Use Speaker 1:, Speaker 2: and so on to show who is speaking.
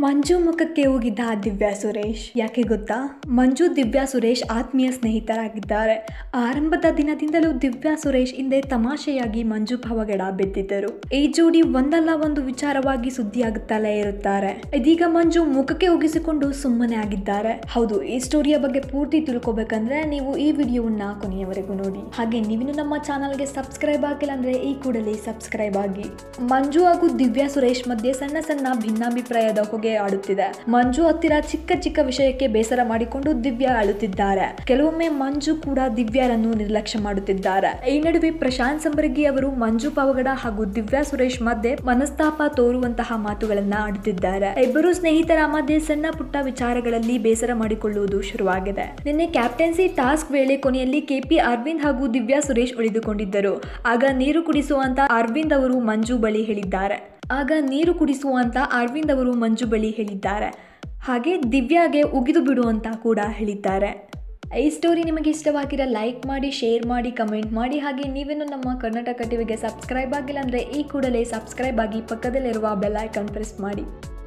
Speaker 1: ಮಂಜು ಮುಖಕ್ಕೆ ಹೋಗಿದ್ದ ದಿವ್ಯಾ ಸುರೇಶ್ ಯಾಕೆ ಗೊತ್ತಾ? ಮಂಜು ದಿವ್ಯಾ ಸುರೇಶ್ ಆತ್ಮೀಯ ಸ್ನೇಹಿತರಾಗಿದ್ದಾರೆ. ಆರಂಭದ ದಿನದಿಂದಲೂ ದಿವ್ಯಾ ಸುರೇಶ್ ಹಿಂದೆ ತಮಾಷೆಯಾಗಿ ಮಂಜು ಪವಗಡ ಬೆದ್ದಿದ್ದರು. ಈ ಜೋಡಿ ಒಂದಲ್ಲ ಒಂದು ವಿಚಾರವಾಗಿ ಸುದ್ದಿಯಾಗುತ್ತಲೇ ಇರುತ್ತಾರೆ. ಇದೀಗ ಮಂಜು ಮುಖಕ್ಕೆ ಹೋಗಿಸಿಕೊಂಡು ಸುಮ್ಮನೆ ಆಗಿದ್ದಾರೆ. ಹೌದು, ಈ ಸ್ಟೋರಿಯ ಬಗ್ಗೆ ಪೂರ್ತಿ ತಿಳ್ಕೊಬೇಕಂದ್ರೆ ನೀವು ಈ ವಿಡಿಯೋವನ್ನ ಕೊನೆಯವರೆಗೂ ನೋಡಿ. ಹಾಗೆ ನೀವಿನ್ನು ನಮ್ಮ ಚಾನಲ್ಗೆ ಸಬ್ಸ್ಕ್ರೈಬ್ ಆಗಿಲ್ಲ ಅಂದ್ರೆ ಈ ಕೂಡಲೇ ಸಬ್ಸ್ಕ್ರೈಬ್ ಆಗಿ. ಮಂಜು ಹಾಗೂ ದಿವ್ಯಾ ಸುರೇಶ್ ಮಧ್ಯೆ ಸಣ್ಣ ಸಣ್ಣ ಭಿನ್ನಾಭಿಪ್ರಾಯದ ಹೊಗೆ ಆಡುತ್ತಿದೆ. ಮಂಜು ಹತ್ತಿರ ಚಿಕ್ಕ ಚಿಕ್ಕ ವಿಷಯಕ್ಕೆ ಬೇಸರ ಮಾಡಿಕೊಂಡು ದಿವ್ಯಾ ಅಳುತ್ತಿದ್ದಾರೆ. ಕೆಲವೊಮ್ಮೆ ಮಂಜು ಕೂಡ ದಿವ್ಯಾರನ್ನು ನಿರ್ಲಕ್ಷ್ಯ ಮಾಡುತ್ತಿದ್ದಾರೆ. ಈ ನಡುವೆ ಪ್ರಶಾಂತ್ ಸಂಬರಗಿ ಅವರು ಮಂಜು ಪಾವಗಡ ಹಾಗೂ ದಿವ್ಯಾ ಸುರೇಶ್ ಮಧ್ಯೆ ಮನಸ್ತಾಪ ತೋರುವಂತಹ ಮಾತುಗಳನ್ನ ಆಡುತ್ತಿದ್ದಾರೆ. ಇಬ್ಬರು ಸ್ನೇಹಿತರ ಮಧ್ಯೆ ಸಣ್ಣ ಪುಟ್ಟ ವಿಚಾರಗಳಲ್ಲಿ ಬೇಸರ ಮಾಡಿಕೊಳ್ಳುವುದು ಶುರುವಾಗಿದೆ. ನಿನ್ನೆ ಕ್ಯಾಪ್ಟನ್ಸಿ ಟಾಸ್ಕ್ ವೇಳೆ ಕೊನೆಯಲ್ಲಿ ಕೆಪಿ ಅರವಿಂದ್ ಹಾಗೂ ದಿವ್ಯಾ ಸುರೇಶ್ ಉಳಿದುಕೊಂಡಿದ್ದರು. ಆಗ ನೀರು ಕುಡಿಸುವಂತ ಅರವಿಂದ್ ಅವರು ಮಂಜು ಬಳಿ ಹೇಳಿದ್ದಾರೆ. ಹಾಗೆ ದಿವ್ಯಾಗೆ ಉಗಿದು ಬಿಡು ಅಂತ ಕೂಡ ಹೇಳಿದ್ದಾರೆ. ಈ ಸ್ಟೋರಿ ನಿಮಗೆ ಇಷ್ಟವಾಗಿರೋ ಲೈಕ್ ಮಾಡಿ, ಶೇರ್ ಮಾಡಿ, ಕಮೆಂಟ್ ಮಾಡಿ. ಹಾಗೆ ನೀವೇನು ನಮ್ಮ ಕರ್ನಾಟಕ ಟಿವಿಗೆ ಸಬ್ಸ್ಕ್ರೈಬ್ ಆಗಿಲ್ಲ ಅಂದರೆ ಈ ಕೂಡಲೇ ಸಬ್ಸ್ಕ್ರೈಬ್ ಆಗಿ ಪಕ್ಕದಲ್ಲಿರುವ ಬೆಲ್ ಐಕಾನ್ ಪ್ರೆಸ್ ಮಾಡಿ.